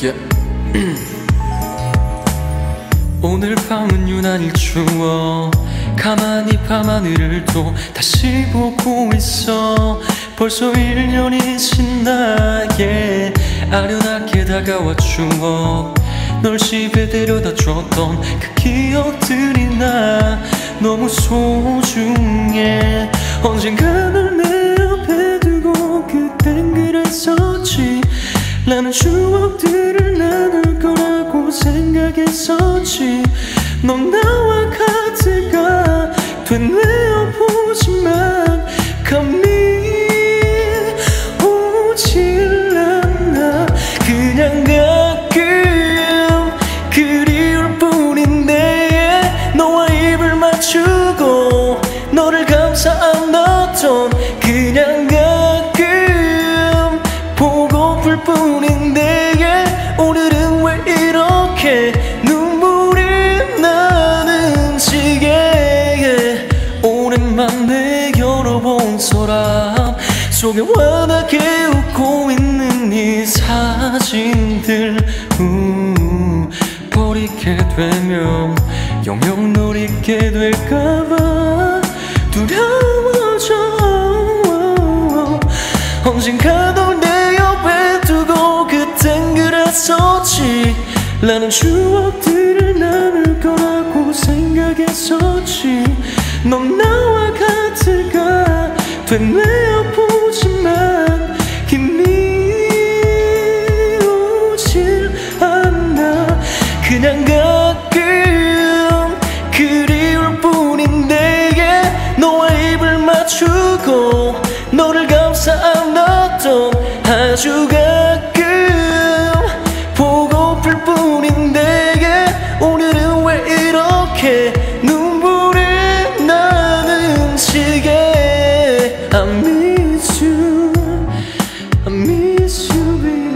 Yeah. 오늘 밤은 유난히 추워. 가만히 밤하늘을 또 다시 보고 있어. 벌써 1년이 지나게 아련하게 다가와 추억. 널 집에 데려다 줬던 그 기억들이 나 너무 소중해. 언젠가 널 내 옆에 두고 그땐 그랬었지. 나는 추억들을 나눌 거라고 생각했었지. 넌 나와 카드가 되뇌어 보지만 감이 오질 않아. 그냥 가끔 그리울 뿐인데 너와 입을 맞추고 너를 감싸 안았던 그냥 가끔 보고플 뿐인데 오늘은 왜 이렇게 눈물이 나는지. 오랜만에 열어본 서랍 속에 환하게 웃고 있는 이 사진들. 버리게 되면 영영 널 잊게 될까봐 두려워져. 언젠가 널 내 옆에 두고 그땐 그랬었지. 나는 추억들을 나눌 거라고 생각했었지. 넌 나와 카드가 되뇌어 보지만 힘이 오질 않아. 그냥 가끔 그리울 뿐인데 너와 입을 맞추고 너를 감싸 안았던 아주 가끔 보고플 뿐인데 오늘은 왜 이렇게 눈물이 나는지. I miss you, I miss you, baby.